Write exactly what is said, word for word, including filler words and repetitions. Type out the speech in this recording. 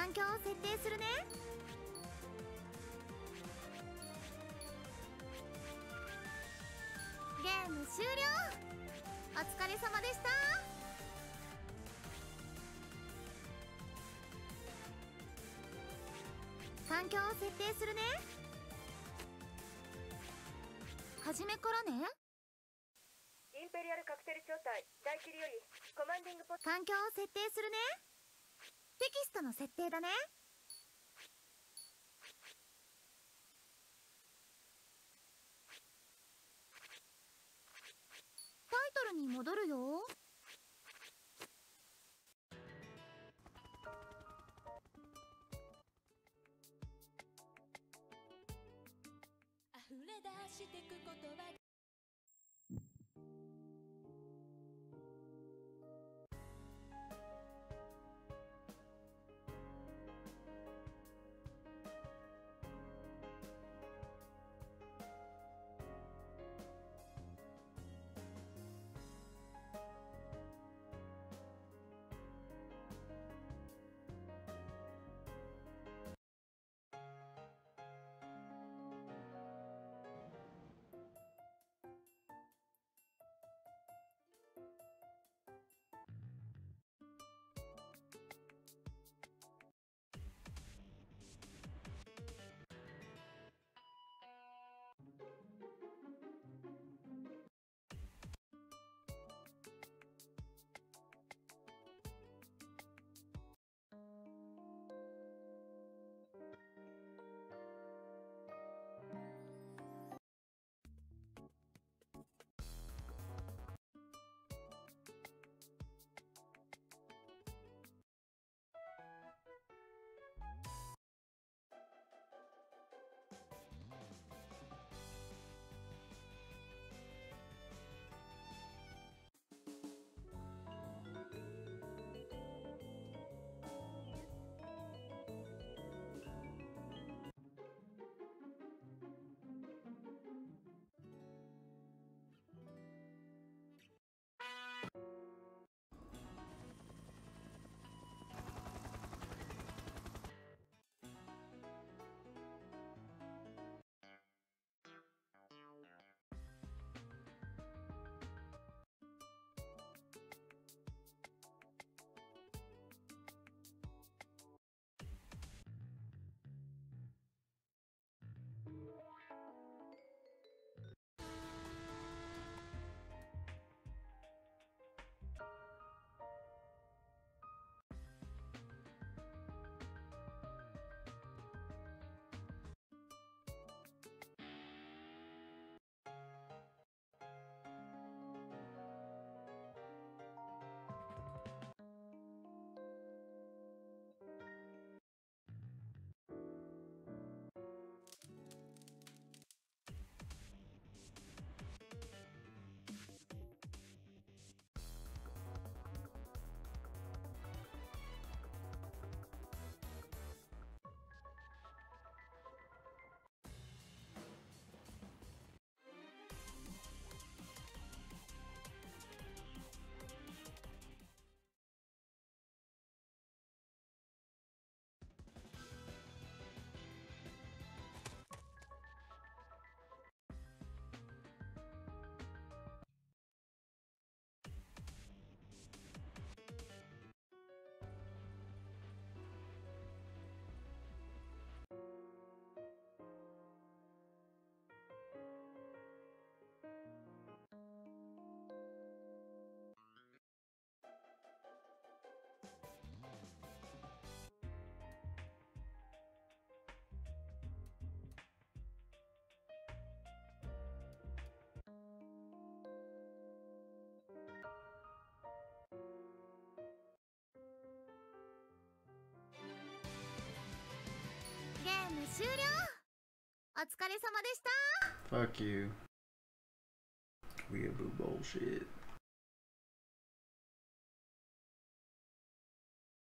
環境を設定するね。ゲーム終了。お疲れ様でした。環境を設定するね。初めからね。 インペリアルカクテル招待大キリよりコマンディングポスト。 環境を設定するね。テキストの設定だね。タイトルに戻るよ。 溢れ出してく言葉。 ゲーム終了。お疲れ様でした。 Fuck you. Weeaboo bullshit.